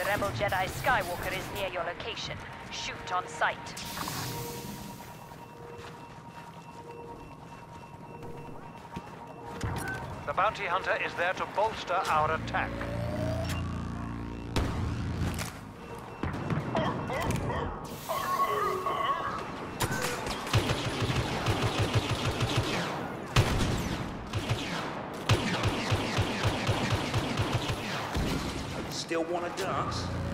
Rebel Jedi Skywalker is near your location. Shoot on sight. The bounty hunter is there to bolster our attack. Still want to dance?